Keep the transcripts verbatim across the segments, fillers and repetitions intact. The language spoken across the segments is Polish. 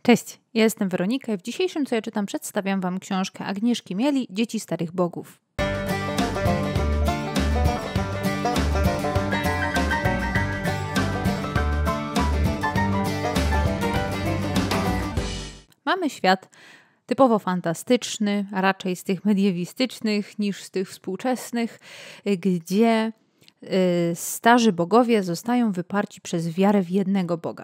Cześć, ja jestem Weronika i w dzisiejszym Co ja czytam przedstawiam Wam książkę Agnieszki Mieli Dzieci starych bogów. Mamy świat typowo fantastyczny, a raczej z tych mediewistycznych niż z tych współczesnych, gdzie starzy bogowie zostają wyparci przez wiarę w jednego Boga.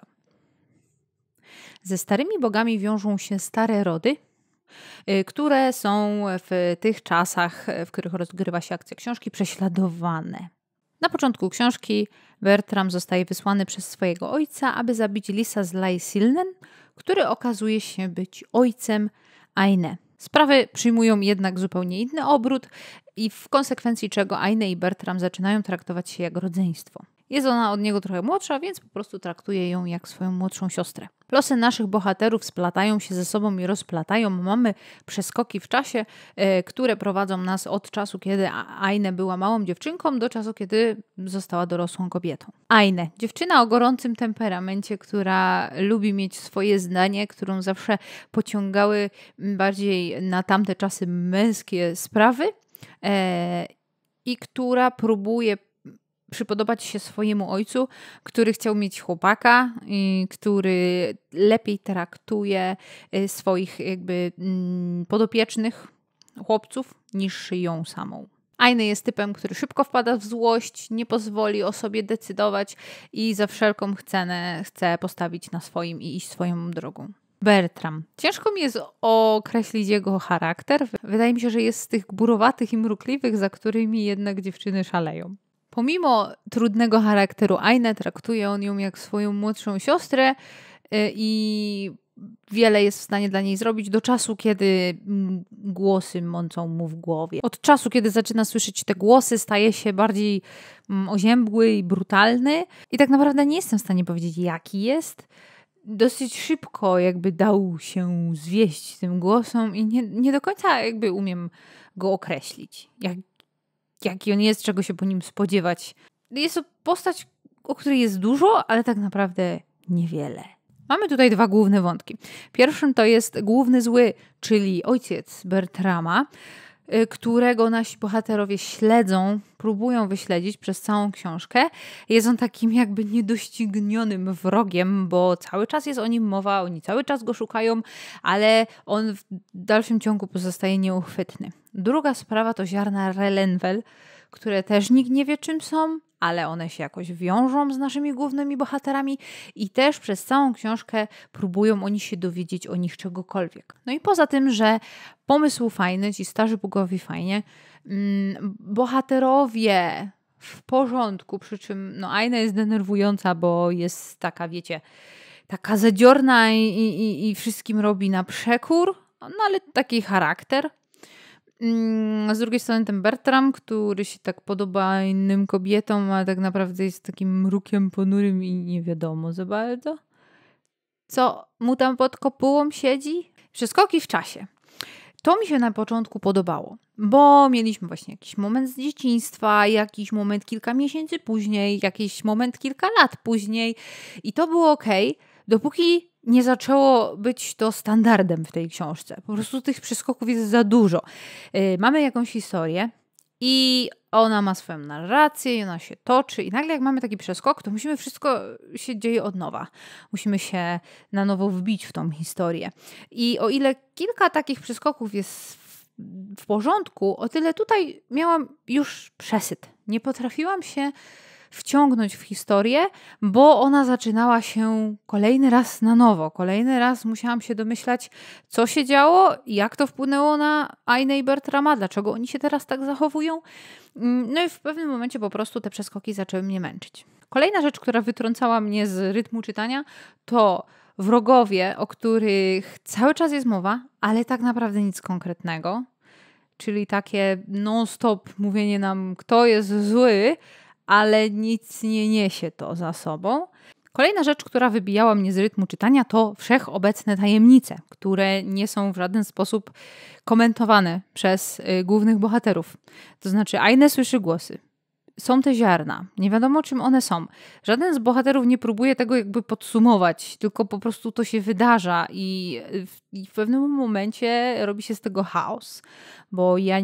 Ze starymi bogami wiążą się stare rody, które są w tych czasach, w których rozgrywa się akcja książki, prześladowane. Na początku książki Bertram zostaje wysłany przez swojego ojca, aby zabić Lisa z Laisilnen, który okazuje się być ojcem Aine. Sprawy przyjmują jednak zupełnie inny obrót i w konsekwencji czego Aine i Bertram zaczynają traktować się jak rodzeństwo. Jest ona od niego trochę młodsza, więc po prostu traktuje ją jak swoją młodszą siostrę. Losy naszych bohaterów splatają się ze sobą i rozplatają. Mamy przeskoki w czasie, e, które prowadzą nas od czasu, kiedy Aine była małą dziewczynką, do czasu, kiedy została dorosłą kobietą. Aine, dziewczyna o gorącym temperamencie, która lubi mieć swoje zdanie, którą zawsze pociągały bardziej na tamte czasy męskie sprawy e, i która próbuje przypodobać się swojemu ojcu, który chciał mieć chłopaka, i który lepiej traktuje swoich jakby podopiecznych chłopców niż ją samą. Aine jest typem, który szybko wpada w złość, nie pozwoli o sobie decydować i za wszelką cenę chce postawić na swoim i iść swoją drogą. Bertram. Ciężko mi jest określić jego charakter. Wydaje mi się, że jest z tych gburowatych i mrukliwych, za którymi jednak dziewczyny szaleją. Pomimo trudnego charakteru Aine traktuje on ją jak swoją młodszą siostrę i wiele jest w stanie dla niej zrobić do czasu, kiedy głosy mącą mu w głowie. Od czasu, kiedy zaczyna słyszeć te głosy, staje się bardziej oziębły i brutalny i tak naprawdę nie jestem w stanie powiedzieć, jaki jest. Dosyć szybko jakby dał się zwieść tym głosom i nie, nie do końca jakby umiem go określić. Jak jaki on jest, czego się po nim spodziewać. Jest to postać, o której jest dużo, ale tak naprawdę niewiele. Mamy tutaj dwa główne wątki. Pierwszym to jest główny zły, czyli ojciec Bertrama, którego nasi bohaterowie śledzą, próbują wyśledzić przez całą książkę. Jest on takim jakby niedoścignionym wrogiem, bo cały czas jest o nim mowa, oni cały czas go szukają, ale on w dalszym ciągu pozostaje nieuchwytny. Druga sprawa to ziarna Relenvel, które też nikt nie wie czym są, ale one się jakoś wiążą z naszymi głównymi bohaterami i też przez całą książkę próbują oni się dowiedzieć o nich czegokolwiek. No i poza tym, że pomysł fajny, ci starzy bogowie fajnie, mm, bohaterowie w porządku, przy czym no Aine jest denerwująca, bo jest taka, wiecie, taka zadziorna i, i, i wszystkim robi na przekór, no ale taki charakter. Z drugiej strony ten Bertram, który się tak podoba innym kobietom, a tak naprawdę jest takim mrukiem ponurym i nie wiadomo za bardzo, co mu tam pod kopułą siedzi. Przeskoki w czasie. To mi się na początku podobało, bo mieliśmy właśnie jakiś moment z dzieciństwa, jakiś moment kilka miesięcy później, jakiś moment kilka lat później i to było okej, dopóki nie zaczęło być to standardem w tej książce. Po prostu tych przeskoków jest za dużo. Yy, mamy jakąś historię i ona ma swoją narrację i ona się toczy i nagle jak mamy taki przeskok, to musimy wszystko się dzieje od nowa. Musimy się na nowo wbić w tą historię. I o ile kilka takich przeskoków jest w, w porządku, o tyle tutaj miałam już przesyt. Nie potrafiłam się wciągnąć w historię, bo ona zaczynała się kolejny raz na nowo. Kolejny raz musiałam się domyślać, co się działo, jak to wpłynęło na Aine i Bertrama, dlaczego oni się teraz tak zachowują. No i w pewnym momencie po prostu te przeskoki zaczęły mnie męczyć. Kolejna rzecz, która wytrącała mnie z rytmu czytania, to wrogowie, o których cały czas jest mowa, ale tak naprawdę nic konkretnego. Czyli takie non-stop mówienie nam, kto jest zły, ale nic nie niesie to za sobą. Kolejna rzecz, która wybijała mnie z rytmu czytania, to wszechobecne tajemnice, które nie są w żaden sposób komentowane przez y, głównych bohaterów. To znaczy Aine słyszy głosy. są te ziarna. Nie wiadomo, czym one są. Żaden z bohaterów nie próbuje tego jakby podsumować, tylko po prostu to się wydarza i w, i w pewnym momencie robi się z tego chaos, bo ja,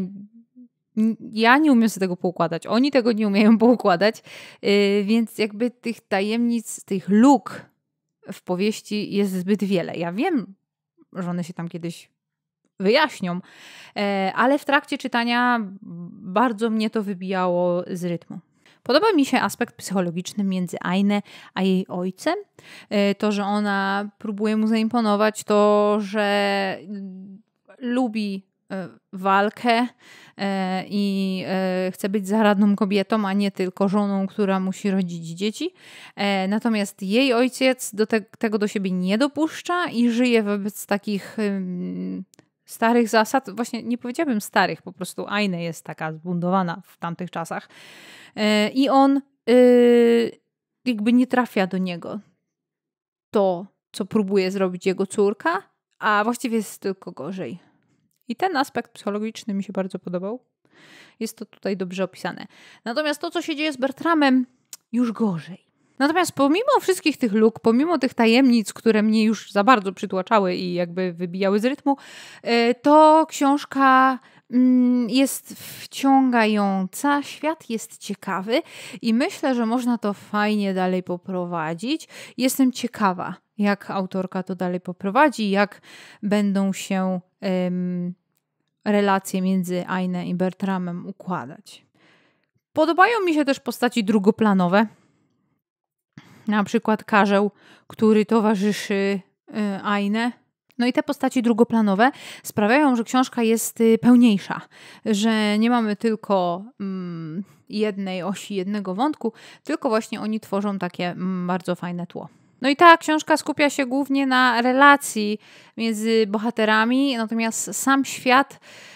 ja nie umiem sobie tego poukładać. Oni tego nie umieją poukładać, yy, więc jakby tych tajemnic, tych luk w powieści jest zbyt wiele. Ja wiem, że one się tam kiedyś wyjaśnią, ale w trakcie czytania bardzo mnie to wybijało z rytmu. Podoba mi się aspekt psychologiczny między Ainę a jej ojcem. To, że ona próbuje mu zaimponować, to, że lubi walkę i chce być zaradną kobietą, a nie tylko żoną, która musi rodzić dzieci. Natomiast jej ojciec do te tego do siebie nie dopuszcza i żyje wobec takich starych zasad, właśnie nie powiedziałabym starych, po prostu Aina jest taka zbundowana w tamtych czasach. I on jakby nie trafia do niego to, co próbuje zrobić jego córka, a właściwie jest tylko gorzej. I ten aspekt psychologiczny mi się bardzo podobał. Jest to tutaj dobrze opisane. Natomiast to, co się dzieje z Bertramem, już gorzej. Natomiast pomimo wszystkich tych luk, pomimo tych tajemnic, które mnie już za bardzo przytłaczały i jakby wybijały z rytmu, to książka jest wciągająca, świat jest ciekawy i myślę, że można to fajnie dalej poprowadzić. Jestem ciekawa, jak autorka to dalej poprowadzi, jak będą się um, relacje między Ainą i Bertramem układać. Podobają mi się też postaci drugoplanowe. Na przykład Karzeł, który towarzyszy Ainę. No i te postaci drugoplanowe sprawiają, że książka jest pełniejsza. Że nie mamy tylko mm, jednej osi, jednego wątku, tylko właśnie oni tworzą takie mm, bardzo fajne tło. No i ta książka skupia się głównie na relacji między bohaterami, natomiast sam świat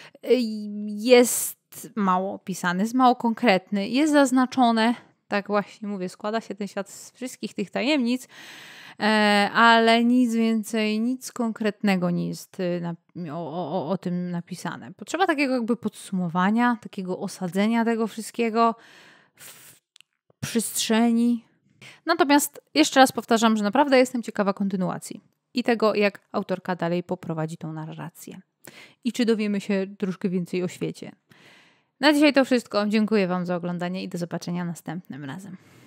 jest mało opisany, jest mało konkretny, jest zaznaczone. Tak właśnie mówię, składa się ten świat z wszystkich tych tajemnic, ale nic więcej, nic konkretnego nie jest o, o, o tym napisane. Potrzeba takiego jakby podsumowania, takiego osadzenia tego wszystkiego w przestrzeni. Natomiast jeszcze raz powtarzam, że naprawdę jestem ciekawa kontynuacji i tego, jak autorka dalej poprowadzi tą narrację. I czy dowiemy się troszkę więcej o świecie. Na dzisiaj to wszystko. Dziękuję Wam za oglądanie i do zobaczenia następnym razem.